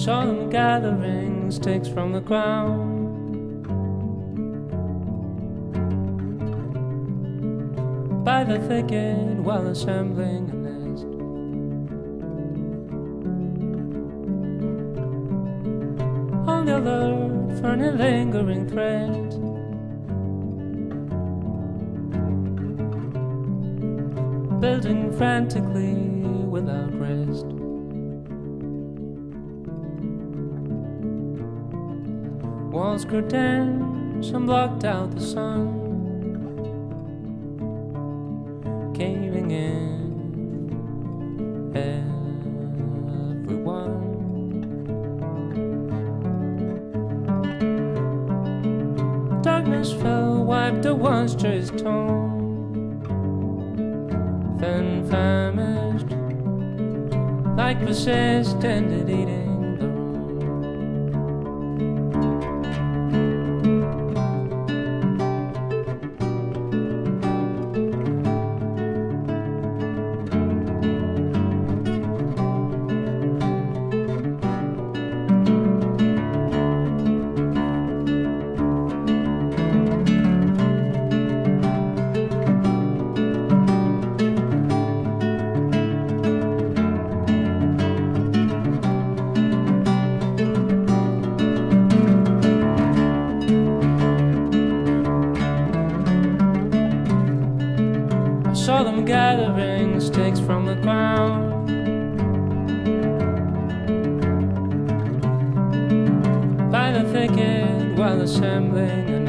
saw them gathering sticks from the ground. By the thicket while assembling a nest. On the alert for any lingering threat. Building frantically without rest. Walls grew dense and blocked out the sun, caving in everyone. Darkness fell, wiped at once to his tone, then famished, like possessed, ended eating the room. Saw them gathering sticks from the ground. By the thicket while assembling a